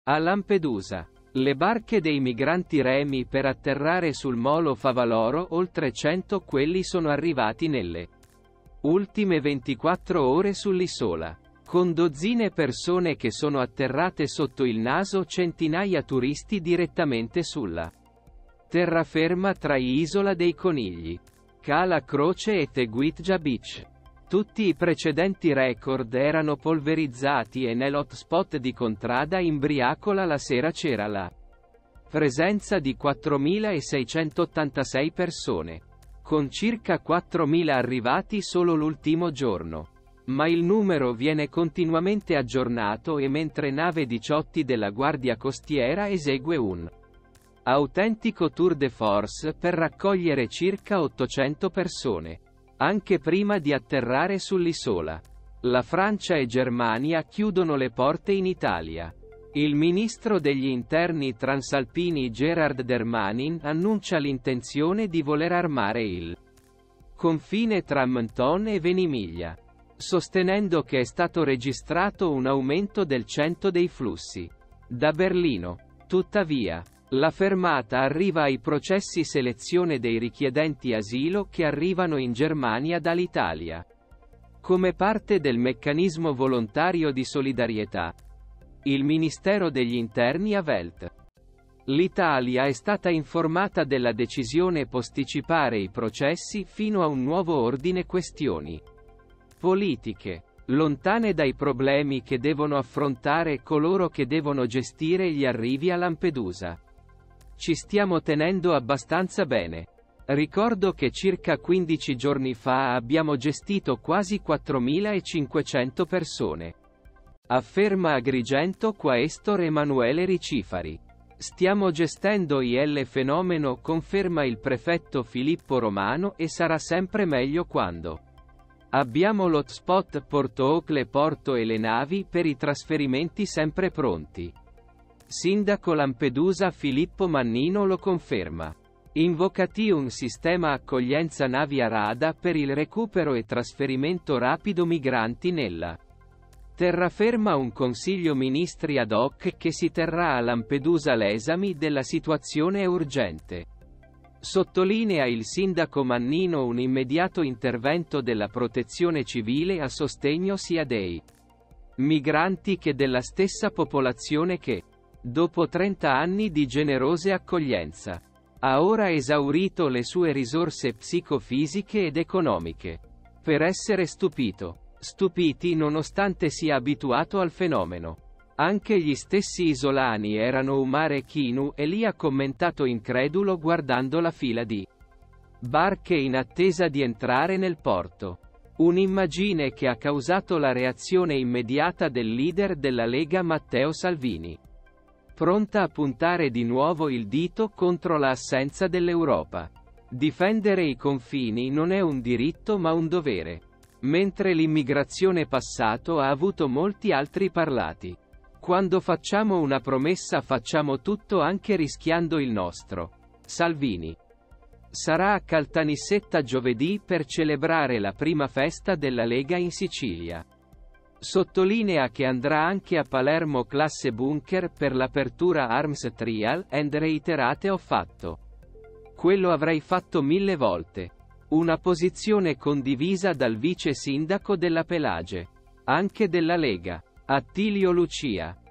A Lampedusa. Le barche dei migranti remi per atterrare sul molo Favaloro, oltre 100 quelli sono arrivati nelle ultime 24 ore sull'isola. Con dozzine persone che sono atterrate sotto il naso, centinaia turisti direttamente sulla terraferma tra Isola dei Conigli, Cala Croce e Teguitja Beach. Tutti i precedenti record erano polverizzati e nell'hotspot di Contrada in Briacola la sera c'era la presenza di 4.686 persone, con circa 4.000 arrivati solo l'ultimo giorno. Ma il numero viene continuamente aggiornato e mentre nave 18 della Guardia Costiera esegue un autentico tour de force per raccogliere circa 800 persone. Anche prima di atterrare sull'isola, la Francia e Germania chiudono le porte in Italia. Il ministro degli interni transalpini Gerard Darmanin annuncia l'intenzione di voler armare il confine tra Menton e Venimiglia, sostenendo che è stato registrato un aumento del 100 dei flussi da Berlino. Tuttavia, la fermata arriva ai processi selezione dei richiedenti asilo che arrivano in Germania dall'Italia. Come parte del meccanismo volontario di solidarietà, il Ministero degli Interni avvelt. L'Italia è stata informata della decisione posticipare i processi fino a un nuovo ordine questioni politiche, lontane dai problemi che devono affrontare coloro che devono gestire gli arrivi a Lampedusa. Ci stiamo tenendo abbastanza bene. Ricordo che circa 15 giorni fa abbiamo gestito quasi 4.500 persone. Afferma Agrigento Quaestor Emanuele Ricifari. Stiamo gestendo il fenomeno, conferma il prefetto Filippo Romano, e sarà sempre meglio quando abbiamo l'hotspot Porto Ocle Porto e le navi per i trasferimenti sempre pronti. Sindaco Lampedusa Filippo Mannino lo conferma. Invocati un sistema accoglienza navi a rada per il recupero e trasferimento rapido migranti nella terraferma. Un consiglio ministri ad hoc che si terrà a Lampedusa. L'esame della situazione è urgente. Sottolinea il sindaco Mannino, un immediato intervento della protezione civile a sostegno sia dei migranti che della stessa popolazione che, dopo 30 anni di generose accoglienza, ha ora esaurito le sue risorse psicofisiche ed economiche. Per essere stupiti nonostante sia abituato al fenomeno. Anche gli stessi isolani erano umare chinu, e lì ha commentato incredulo guardando la fila di barche in attesa di entrare nel porto. Un'immagine che ha causato la reazione immediata del leader della Lega Matteo Salvini, pronta a puntare di nuovo il dito contro l'assenza dell'Europa. Difendere i confini non è un diritto ma un dovere. Mentre l'immigrazione passato ha avuto molti altri parlati. Quando facciamo una promessa facciamo tutto anche rischiando il nostro. Salvini. Sarà a Caltanissetta giovedì per celebrare la prima festa della Lega in Sicilia. Sottolinea che andrà anche a Palermo classe bunker per l'apertura Arms Trial and Reiterate. Ho fatto quello avrei fatto 1000 volte. Una posizione condivisa dal vice sindaco della Pelage. Anche della Lega. Attilio Lucia.